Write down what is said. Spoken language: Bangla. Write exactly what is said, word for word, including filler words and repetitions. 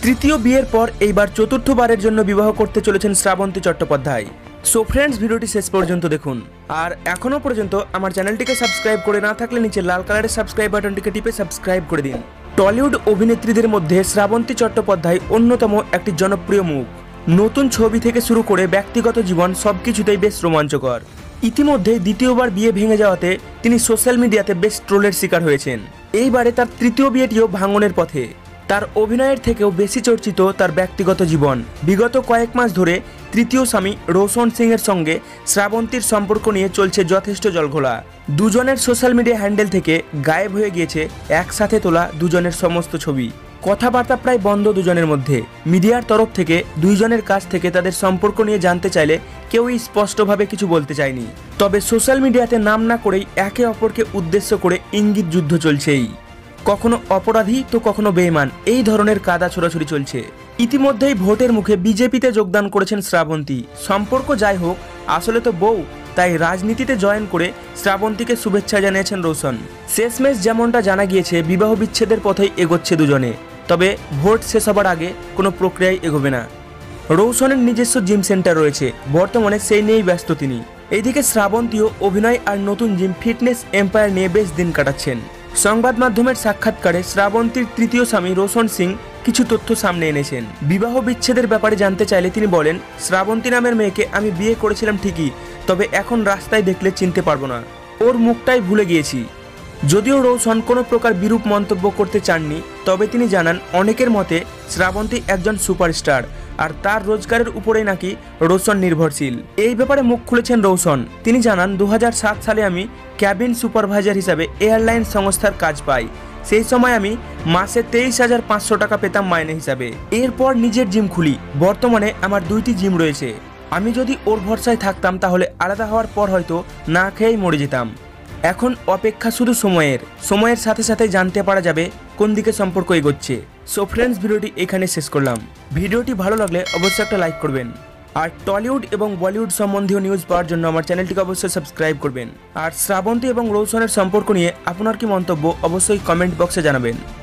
তৃতীয় বিয়ের পর এইবার চতুর্থবারের জন্য বিবাহ করতে চলেছেন শ্রাবন্তী চট্টোপাধ্যায়। সো ফ্রেন্ডস, ভিডিওটি শেষ পর্যন্ত দেখুন। আর এখনও পর্যন্ত আমার চ্যানেলটিকে সাবস্ক্রাইব করে না থাকলে নিচে লাল কালারের সাবস্ক্রাইব বাটনটিকে টিপে সাবস্ক্রাইব করে দিন। টলিউড অভিনেত্রীদের মধ্যে শ্রাবন্তী চট্টোপাধ্যায় অন্যতম একটি জনপ্রিয় মুখ। নতুন ছবি থেকে শুরু করে ব্যক্তিগত জীবন সবকিছুতেই বেশ রোমাঞ্চকর। ইতিমধ্যে দ্বিতীয়বার বিয়ে ভেঙে যাওয়াতে তিনি সোশ্যাল মিডিয়াতে বেশ ট্রোলের শিকার হয়েছেন। এইবারে তার তৃতীয় বিয়েটিও ভাঙনের পথে। তার অভিনয়ের থেকেও বেশি চর্চিত তার ব্যক্তিগত জীবন। বিগত কয়েক মাস ধরে তৃতীয় স্বামী রোশন সিং এর সঙ্গে শ্রাবন্তীর সম্পর্ক নিয়ে চলছে যথেষ্ট জলঘোলা। দুজনের সোশ্যাল মিডিয়া হ্যান্ডেল থেকে গায়েব হয়ে গিয়েছে একসাথে তোলা দুজনের সমস্ত ছবি। কথাবার্তা প্রায় বন্ধ দুজনের মধ্যে। মিডিয়ার তরফ থেকে দুইজনের কাছ থেকে তাদের সম্পর্ক নিয়ে জানতে চাইলে কেউই স্পষ্টভাবে কিছু বলতে চায়নি। তবে সোশ্যাল মিডিয়াতে নাম না করেই একে অপরকে উদ্দেশ্য করে ইঙ্গিত যুদ্ধ চলছেই। কখনো অপরাধী তো কখনো বেঈমান, এই ধরনের কাদা ছোড়াছুড়ি চলছে। ইতিমধ্যেই ভোটের মুখে বিজেপিতে যোগদান করেছেন শ্রাবন্তী। সম্পর্ক যাই হোক, আসলে তো বউ, তাই রাজনীতিতে জয়েন করে শ্রাবন্তীকে শুভেচ্ছা জানিয়েছেন রোশন। শেষমেশ যেমনটা জানা গিয়েছে, বিবাহ বিচ্ছেদের পথেই এগোচ্ছে দুজনে। তবে ভোট শেষ হবার আগে কোনো প্রক্রিয়ায় এগোবে না। রোশনের নিজস্ব জিম সেন্টার রয়েছে, বর্তমানে সেই নিয়েই ব্যস্ত তিনি। এইদিকে শ্রাবন্তীও অভিনয় আর নতুন জিম ফিটনেস এম্পায়ার নিয়ে বেশ দিন কাটাচ্ছেন। সংবাদ মাধ্যমের সাক্ষাৎকারে শ্রাবন্তীর তৃতীয় স্বামী রোশন সিং কিছু তথ্য সামনে এনেছেন। বিবাহ বিচ্ছেদের ব্যাপারে জানতে চাইলে তিনি বলেন, শ্রাবন্তী নামের মেয়েকে আমি বিয়ে করেছিলাম ঠিকই, তবে এখন রাস্তায় দেখলে চিনতে পারবো না, ওর মুখটাই ভুলে গিয়েছি। যদিও রোশন কোনো প্রকার বিরূপ মন্তব্য করতে চাননি, তবে তিনি জানান অনেকের মতে শ্রাবন্তী একজন সুপারস্টার আর তার রোজগারের উপরেই নাকি রোশন নির্ভরশীল। এই ব্যাপারে মুখ খুলেছেন রোশন। তিনি জানান, দু হাজার সাত সালে আমি ক্যাবিন সুপারভাইজার হিসাবে এয়ারলাইন সংস্থার কাজ পাই। সেই সময় আমি মাসে তেইশ হাজার পাঁচশো টাকা পেতাম মাইনে হিসাবে। এরপর নিজের জিম খুলি। বর্তমানে আমার দুইটি জিম রয়েছে। আমি যদি ওর ভরসায় থাকতাম তাহলে আলাদা হওয়ার পর হয়তো না খেয়েই মরে যেতাম। এখন অপেক্ষা শুধু সময়ের। সময়ের সাথে সাথে জানতে পারা যাবে কোন দিকে সম্পর্ক এগোচ্ছে। সো ফ্রেন্ডস, ভিডিওটি এখানে শেষ করলাম। ভিডিওটি ভালো লাগলে অবশ্যই একটা লাইক করবেন। আর টলিউড এবং বলিউড সম্বন্ধীয় নিউজ পাওয়ার জন্য আমার চ্যানেলটিকে অবশ্যই সাবস্ক্রাইব করবেন। আর শ্রাবন্তী এবং রোশনের সম্পর্ক নিয়ে আপনার কি মন্তব্য অবশ্যই কমেন্ট বক্সে জানাবেন।